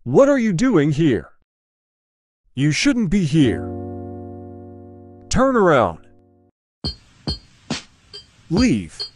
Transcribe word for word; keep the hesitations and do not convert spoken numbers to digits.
What are you doing here? You shouldn't be here. Turn around. Leave.